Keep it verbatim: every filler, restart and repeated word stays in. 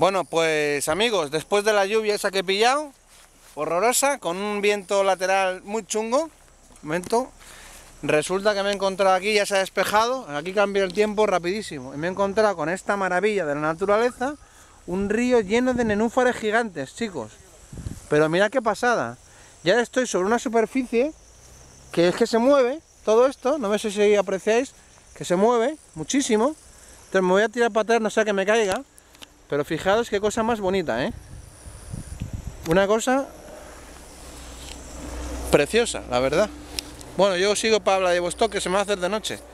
Bueno, pues amigos, después de la lluvia esa que he pillado, horrorosa, con un viento lateral muy chungo, un momento, resulta que me he encontrado aquí, ya se ha despejado, aquí cambia el tiempo rapidísimo, y me he encontrado con esta maravilla de la naturaleza, un río lleno de nenúfares gigantes, chicos. Pero mirad qué pasada, ya estoy sobre una superficie que es que se mueve, todo esto, no sé si apreciáis, que se mueve muchísimo, entonces me voy a tirar para atrás, no sea que me caiga. Pero fijaos qué cosa más bonita, ¿eh? Una cosa preciosa, la verdad. Bueno, yo sigo para Vladivostok, que se me va a hacer de noche.